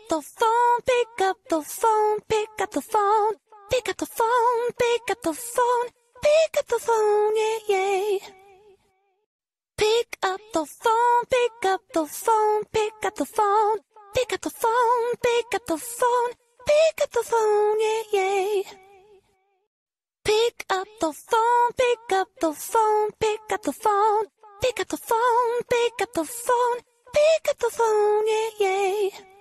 the phone, pick up the phone, pick up the phone, pick up the phone, pick up the phone, pick up the phone, yeah, yeah. Pick up the phone, pick up the phone, pick up the phone, pick up the phone, pick up the phone, pick up the phone, yeah, yeah. Pick up the phone, pick up the phone, pick up the phone, pick up the phone, pick up the phone, pick up the phone, yeah, yeah.